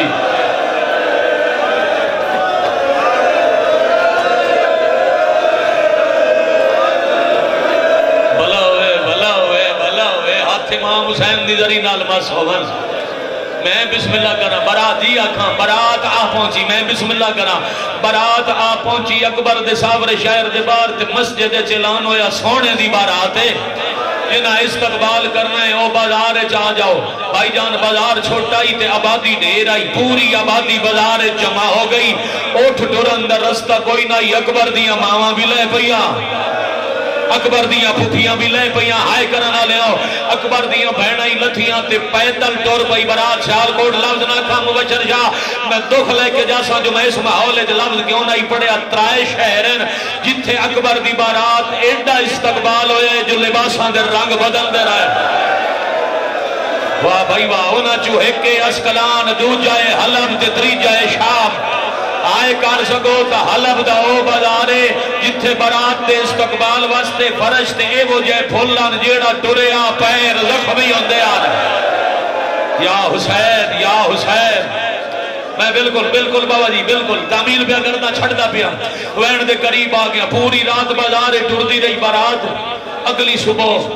امام حسین دی ذری نال بس ہوون میں بسم اللہ کرا برات ہی آکھاں برات آ پہنچی میں بسم اللہ کرا برات آ پہنچی اکبر دے ساور شہر دے بار تے مسجد چلان ہویا سونے دی بارات ہے جنہاں استقبال کرنا ہے او بازار چاہ جاؤ بھائی جان بازار چھوٹا ہی تے آبادی ڈھیر آئی پوری آبادی بازار جمع ہو گئی اٹھ ڈرن دا رستہ کوئی نہ اکبر دیاں ماواں بھی لے پئیاں اکبر دیاں پھوپیاں بھی لے پئیاں ہائے کرنا لے آؤ اکبر دیاں بہنائی لتھیاں تے پیدل ٹور پئی برات سیالکوٹ لفظ نہ کھا مبشر شاہ میں دکھ لے کے جاسا جو میں اس ماحول لفظ کیوں نہیں پڑھیا ترائے شہرن جتھے اکبر دی بارات ایڈا استقبال ہوئے جو لباساں دے رنگ بدل دے رہا ہے واہ بھائی واہ ہونا چوہے کے اسکلان دو جائے حلب تے تری جائے شام آئے کر سکو تا حلب دا او بازارے جتھے برات دے استقبال واسطے فرش تے اے وہ جائے پھولان جیڑا ٹریا پیر زخمی ہوندے آن یا حسین یا حسین میں بالکل بابا جی بالکل تعمیل پیا کرنا چھڑتا پیا وین دے قریب آ گیا پوری رات بازارے ٹردی رہی برات اگلی صبح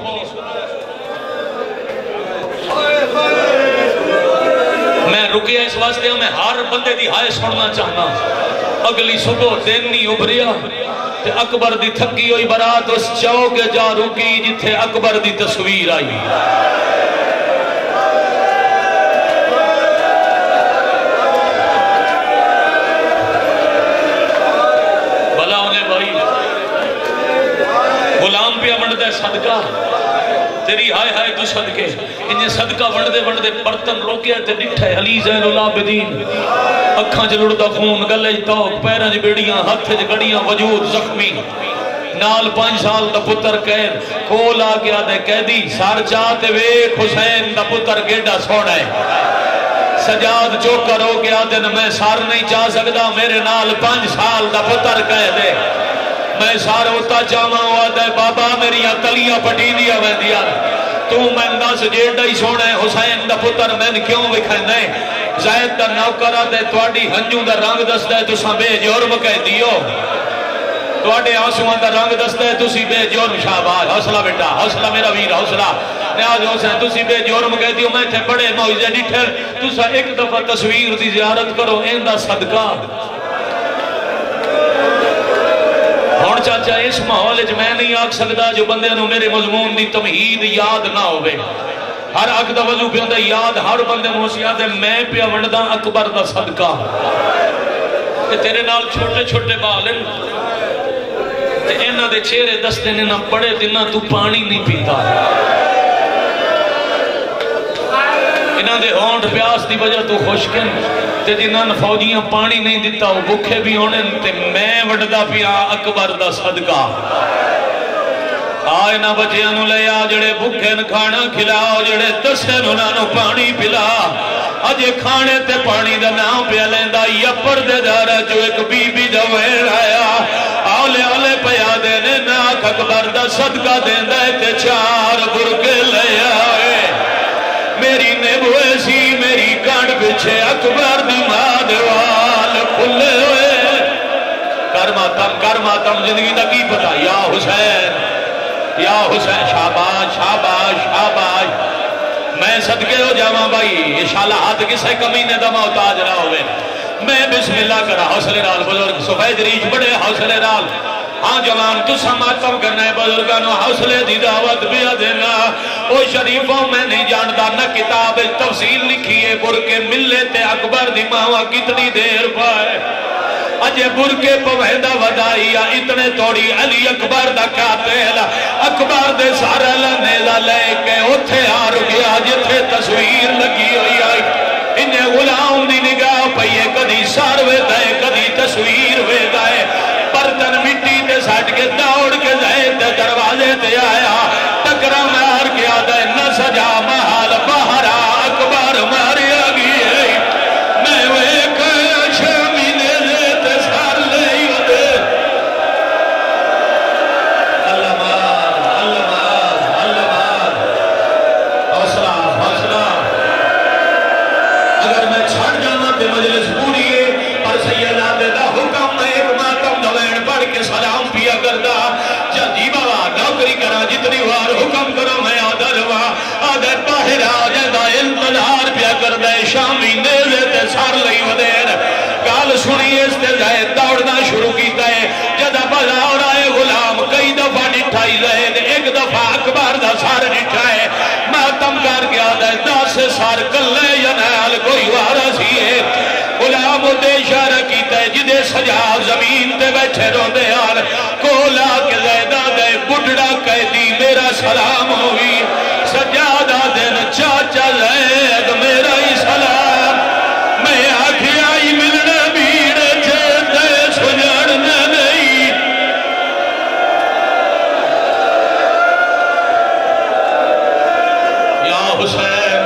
میں رکیا اس واسطے میں ہر بندے دی ہائے سننا چاہنا اگلی صبح دن نہیں ابھریا تے اکبر دی تھکی ہوئی برات اس چوک جا رکی جتھے اکبر دی تصویر آئی بھلا انہیں بھائی غلام پہ منڈ دے صدقہ تیری ہائے ہائے تو صدقے انہیں صدقہ وڑدے برتن روکے تے ڈٹھے علی زین العابدین اکھاں چ لڑدا خون گلے چ توک پیراں چ بیڑیاں ہتھ چ گڑیاں وجود زخمی نال 5 سال دا پتر قید کول آ گیا تے قیدی سر چاہتے ویکھ حسین دا پتر کیڈا سونا ہے سجاد چوکر ہو گیا تے میں سر نہیں چاہ سکدا میرے نال 5 سال دا پتر قید ہے میں سارا ہوتا چاہاں ہوا دے بابا میریاں تلیاں پٹی دیا ویندیا تو میں انداز جیڑا ہی سونا ہے حسین دا پتر میں نے کیوں وکھائیں ہے زائد دا نوکرہ دے توڑی ہنجوں دا رنگ دست ہے تو ساں بے جرم کہہ دیو توڑے آنسوان دا رنگ دست ہے تو سی بے جرم شاباش حوصلہ بیٹا حوصلہ میرا ویر حوصلہ نیاز حسین تو سی بے جرم کہہ دیو میں تھے بڑے موعظے ڈٹھر تو سا ایک دفعہ تصویر دی زیارت کرو این دا صدقہ ہون چاچا اس ماحول میں نہیں آکھ سکتا جو بندے نو میرے مضمون دی تمہید یاد نہ ہوئے ہر اک دا وضو پہ ہوندہ یاد ہر بندے موسیاد ہے میں پہ وندہ اکبر دا صدقہ کہ تیرے نال چھوٹے چھوٹے بالن تے انہ دے چہرے دستے نے نہ بڑے دنہ تو پانی نہیں پیتا انہ دے ہونٹ پیاس دی وجہ تو خوشکن تے جنہاں فوجیاں پانی نہیں دیتا وہ بکھے بھی ہونے تے میں وڈدا پیا اکبر دا صدقہ آئے نہ بچیاں نو لے آ جڑے بکھے نہ کھانا کھلاؤ جڑے تسے نو پانی پلا اجے کھانے تے پانی دا نام پیا لیندا یا پردے دارا جو ایک بی بی دا ویر آیا آلے آلے پیا دینے ناک اکبر دا صدقہ دیندہ تے 4 برکے لے آئے میری نبوے سی میری کانڈ بچھے اکبر دی مادوال کھلے ہوئے کر ماتم زندگی دا کی پتا یا حسین شاباش شاباش شاباش میں صدقے ہو جاواں بھائی انشاءاللہ ہاتھ کسے کمینے دا محتاج نہ ہوئے میں بسم اللہ کرا حوصلے نال بزرگ سفید ریچ بڑے حوصلے نال ہاں جوان تو سماتم کرنا ہے بزرگانو حوصلے دی دعوت بیا دینا او شریفوں میں نہیں جانتا نہ کتاب تفصیل لکھی ہے برکے ملے تے اکبر دی ماں کتنی دیر پائے اجے برکے پوہدہ ودائیا اتنے توڑی علی اکبر دا قاتل اکبر دے سارا نیزہ لے کے اتھے آ رکیا جتھے تصویر لگی ہوئی آئی انہیں غلام دی نگاہ پئیے کدی ساروے دائے کدی تصویر وے دائے برتن مٹی تے ساٹھ کے دوڑ کے زید دروازے تے آیا ٹکرا مار کے آدھے نہ سجا محال بہرا اکبر ماری آگی ہے میں وہ ایک شامی نیزے تے سار لے دے آخری وار حکم کرو میں آدھا روا آدھا باہر آ جائے انتظار پیا کر دے شامی نیزے تے سار لئی ودیر گال سنی اس تے جائے دوڑنا شروع کیتا ہے جدہ بازار آئے غلام کئی دفعہ نٹھائی رہے ایک دفعہ اکبر دا سار نٹھائے ماتم کر گیا دے 10 سار کلے یا نال کوئی وارا سی ہے غلام دے اشارہ کیتا ہے جدے سجا زمین تے بیٹھے رو دے آر کولا کے زیدہ دے بڑھڑا قیدی میرا سلام ہوئی سجادہ دن چاچا زید میرا ہی سلام میں آکھی آئی ملنے بیڑے چھتے سجڑنے نہیں یا حسین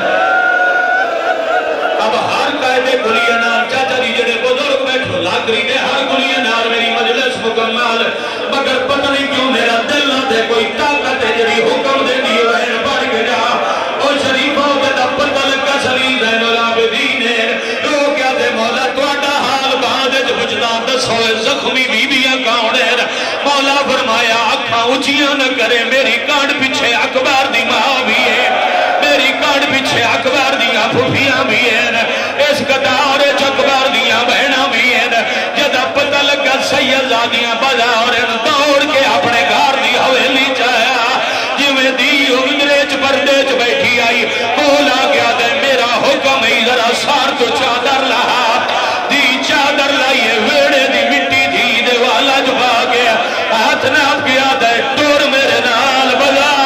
اب ہر قائدے گلیہ نار چاچا دی جڑے بزرگ بیٹھو لاکری نے ہر گلیہ نار میری مجلس مکمل مگر پتہ نہیں کیوں میرا دل نہ دے کوئی طاقت ہے جڑی حکم دے دیو ہے پڑھ کے جا او شریفوں کے دبر تلک کا سلیم زین العابدین ہے رو کیا دے مولا توڑا حال بعد جو بجنا دسوئے زخمی بیبیاں کاؤڑے مولا فرمایا اکھاں اچھیاں نہ کرے میری کانڈ پیچھے اکبر دی ماں بھی ہے میری کانڈ پیچھے اکبر دیاں پھوپیاں بھی ہیں اس قطار اکبر دیاں بہناں بھی ہیں جدہ پتہ لگا سیدزادیاں بازار دوڑ کے اپنے گھر دی حویلی چاہیا جی میں دیو انگریج پردیج بیٹھی آئی بولا گیا دے میرا حکم ہی ذرا سار تو چادر لہا دی چادر لائیے ویڑے دی مٹی دی دے والا جو باگیا ہاتھ ناپ گیا دے ٹور میرے نال بازار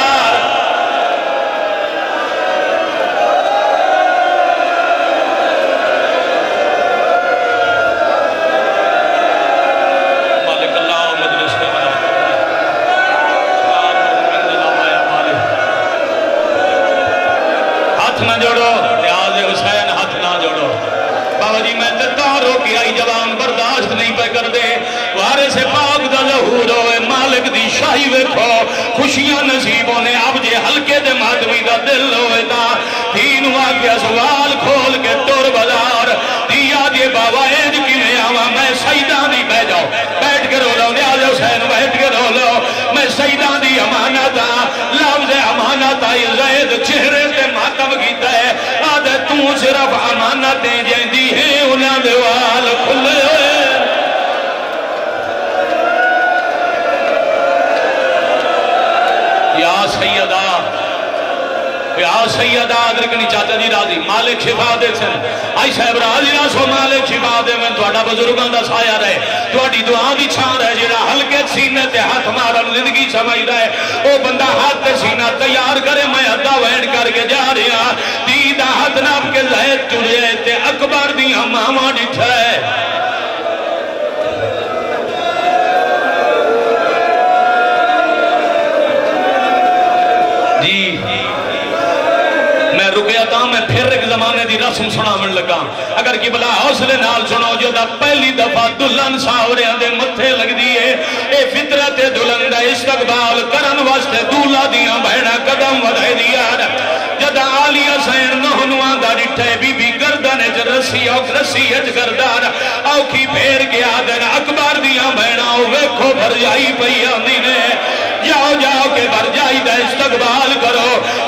جوڑو نیاز حسین ہاتھ نہ جوڑو بابا جی میں تارو کی آئی جوان برداشت نہیں پہ کر دے وارث پاک دا ظہور ہوئے مالک دی شاہی ویکھو خوشیاں نصیبوں نے اب جے ہلکے دے مادمی دا دل ہوئے دا دین واقعہ سوال کھول کے ٹور بازار دیا دے بابا اینج کی میں آواں میں سیدان دی بہ جاؤ بیٹھ کے رو لو نیاز حسین بیٹھ کے رو لو میں سیدان دی امانت لفظ امانت آئی زید چہرے تے ماتم کیتا ہے آدھے تو صرف امانتیں جیندی ہیں انہاں دے وال کھلے ہوئے یا سیدہ ادرکنی چاچا جی راضی مالک شفا دے سن آئی صاحب راضی راسو مالک شفا دے میں توڑا بزرگان دا سایہ رہے توڑی دعا دی چھان رہے جیڑا ہلکے سینے تے ہاتھ مارن زندگی سمجھ رہے او بندہ ہاتھ تے سینہ تیار کرے میں ادھا وین کر کے جا رہا دیدہ ہاتھ ناپ کے زہد چڑھے تے اکبر دی ہمامہ ڈٹھے رکیا تھا میں پھر ایک زمانے دی رسم سناون لگا اگر کی بلا حوصلے نال سنو جو دا پہلی دفعہ دلہن ساوریاں دے متھے لگ دیئے اے فطرت دلہن دا استقبال کرن واسطے دولا دیاں بہنہ قدم ودھائے دیا جدا آلیہ سین نہنوان دا ڈٹھے بی بی گردن اچ رسی اچ گردان اوکھی پھیر گیا دن اکبر دیاں بہنہ ویکھو بھر جائی پئی آندی نے جاؤ جاؤ کے بھر جائی دا استقبال کرو